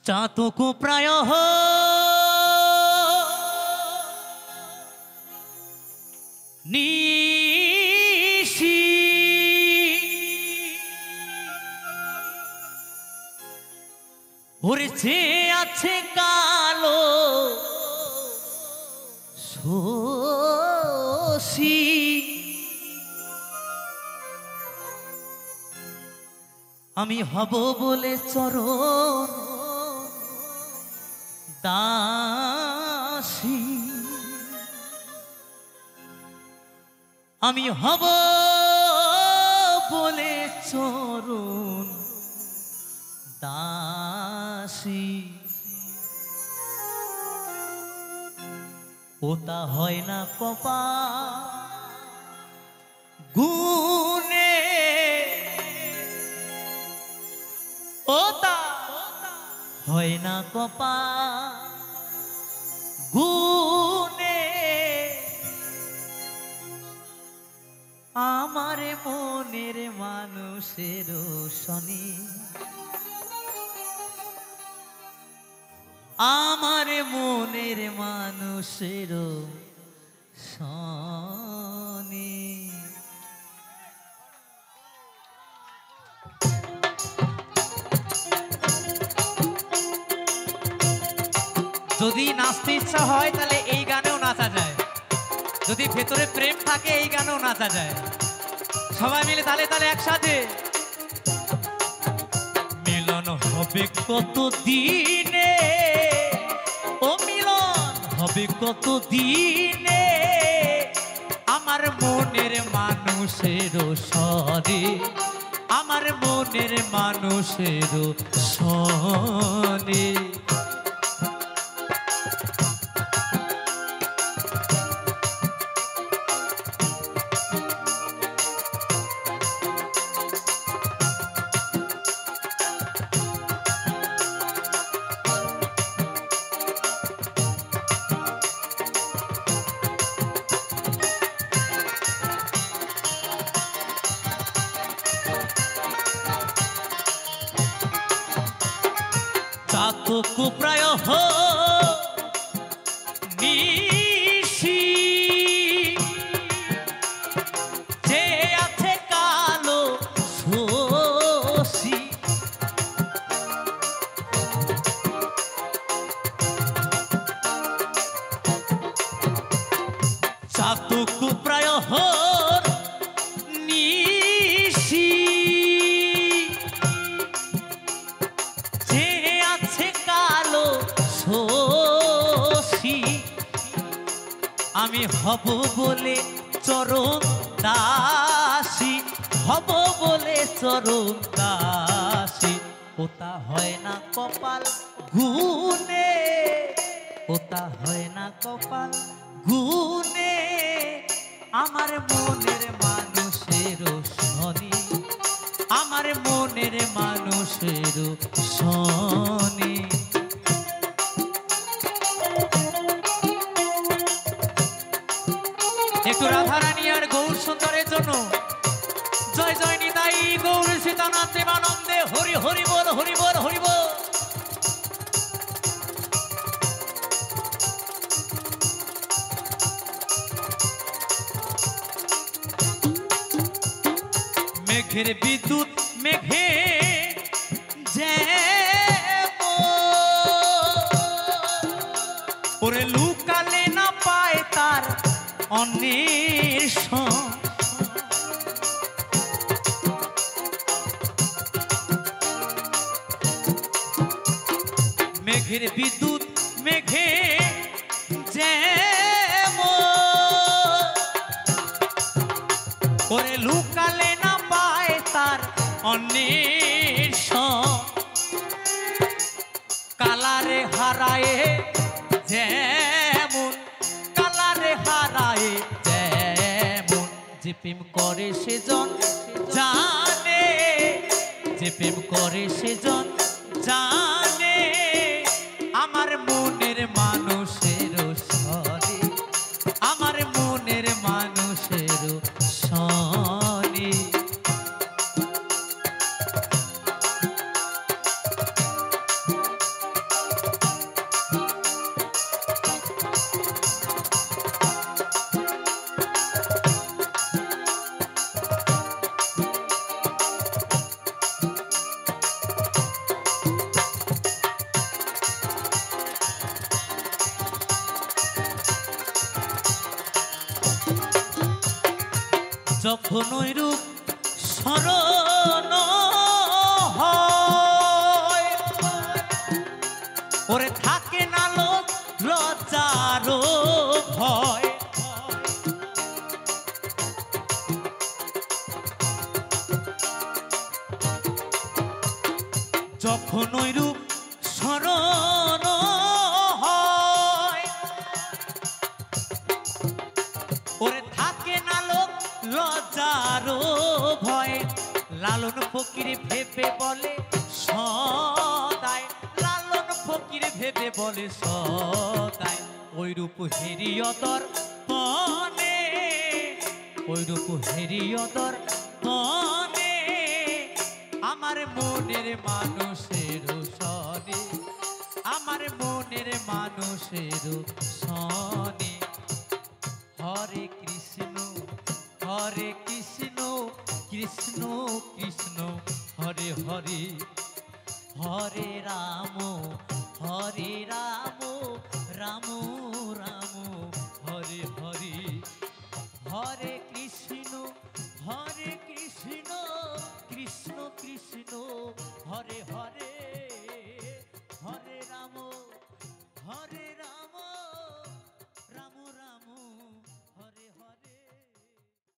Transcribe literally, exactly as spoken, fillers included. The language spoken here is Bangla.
চাতকু প্রায় নিশি উড়ছে আছে কালো শোষী আমি হব বলে চরণ দাসী আমি হব বলে চরণ দাসী ওটা হয় না কপা গুনে ওটা হয় না কপা গুনে আমার মনের মানুষের শনি আমার মনের মানুষের শনি যদি নাচতে ইচ্ছা হয় তাহলে এই গানেও নাচা যায়, যদি ভেতরে প্রেম থাকে এই গানেও নাচা যায়। সবাই মিলে তালে তালে একসাথে মিলন হবে কত দিনে, ও মিলন হবে কত দিনে আমার মনের মানুষের সরে, আমার মনের মানুষের সনে। চাতকু প্রায় নিশি যে আছে কালো শোষী চাতকু প্রায় নিশি আমি হব বলে চরণ দাসী, হব বলে চরণ দাসী ওটা হয় না কপাল গুনে, ওটা হয় না কপাল গুনে আমার মনের মানুষের শনি, আমার মনের মানুষের শনি। একটু রাধারানী আর গৌর সুন্দরের জন্য জয় জয় নিতাই গৌর সীতানাথ দেবানন্দে হরি হরি বল হরি বল হরি বল। মেঘের বিদ্যুৎ মেঘে ওরে লুকালে না পায় তার অন্বেষণ, মেঘের বিদ্যুৎ মেঘে ওরে লুকালে না পায় তার অন্বেষণ, কালারে হারায় যেমন, কালারে হারায় যেমন যে প্রেম করে সেজন জানে, যে প্রেম করে সেজন জানে আমার মনের মানুষের সরে, আমার মনের মানুষের সনে। যখন ওই রূপ স্মরণ হয়, ওরে থাকে না লোক লজ্জারও ভয়। যখন ওই রূপ স্মরণ হয়, ওরে থাকে না লোক লজ্জারও ভয়। লালন ফকির ভেবে বলে সদাই, লালন ফকির ভেবে বলে সদাই, ওই রূপ হেরিয়দর পনে, ওই রূপ হেরিয়দর পনে আমার মনের মানুষের সনে, আমার মনের মানুষের সনে। হরে কৃষ্ণ হরে কৃষ্ণ কৃষ্ণ কৃষ্ণ হরে হরে, হরে রাম হরে রাম রাম রাম হরে হরে। হরে কৃষ্ণ হরে কৃষ্ণ কৃষ্ণ কৃষ্ণ হরে হরে, হরে রাম হরে